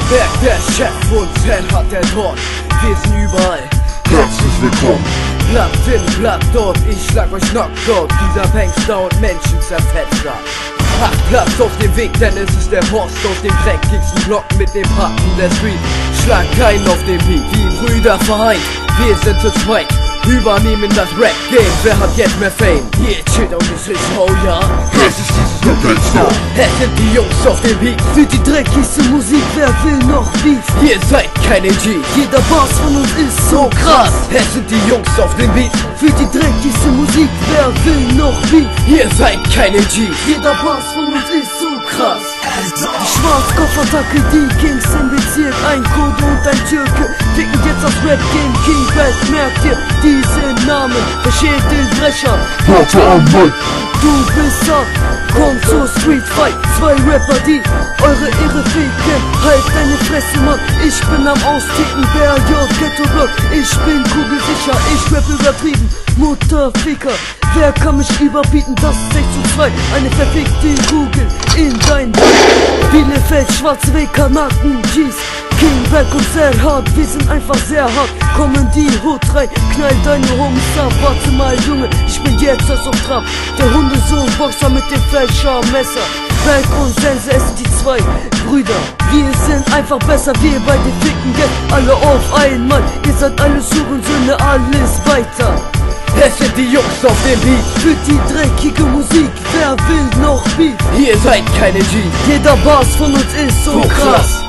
Berk der Chef und Zen hat der Tod. Wir sind überall. Herzlich willkommen. Blatt in, Blatt dort, ich schlag euch Knockout. Dieser Bankster und Menschen zerfetzt hat. Macht Platz auf dem Weg, denn es ist der Horst aus dem dreckigsten Block mit dem Packen der Street. Schlag keinen auf den Beat, die Brüder vereint. Wir sind zu zweit, übernehmen das Rap-Game. Wer hat jetzt mehr Fame? Hier chillt und ich rieche, oh ja. Es ist dieses Lokalstar. Es sind die Jungs auf dem Beat. Für die dreckigste Musik, wer will noch Beef? Ihr seid keine G. Jeder Bass von uns ist so krass. Es sind die Jungs auf dem Beat. Für die dreckigste Musik, wer will noch Beef? Ihr seid keine G. Jeder Bass von uns ist so krass. Die Schwarzkopfattacke, die Kings im Bezirk. Ein Kurde und ein Türke ficken jetzt das Rap-Game. King Bad, merkt ihr diesen Namen? Der Schädelbrecher. Warte an, Mann. Du bist da, komm zur Street Fight. Zwei Rapper, die eure Ehre ficken. Halt deine Fresse, Mann, ich bin am Austicken. BRJ, Ghetto Block, ich bin kugelsicher. Ich rap übertrieben, Mutterficker. Wer kann mich überbieten, das ist 6:2. Eine verfickte Kugel in dein Bielefeld, schwarze Weg, Kanaken, G's. King, Berk und sehr hart, wir sind einfach sehr hart. Kommen die Hut rein, knall deine Homies ab. Warte mal, Junge, ich bin jetzt erst auf Trab. Der Hundesohn, Boxer mit dem Fleischermesser. Berk und Sense, es sind die zwei Brüder. Wir sind einfach besser, wir beide ficken jetzt alle auf einmal. Ihr seid alle Surensöhne, alles weiter. Es sind die Jungs auf dem Beat. Für die dreckige Musik, wer will noch Beat? Ihr seid keine G. Jeder Bass von uns ist so krass.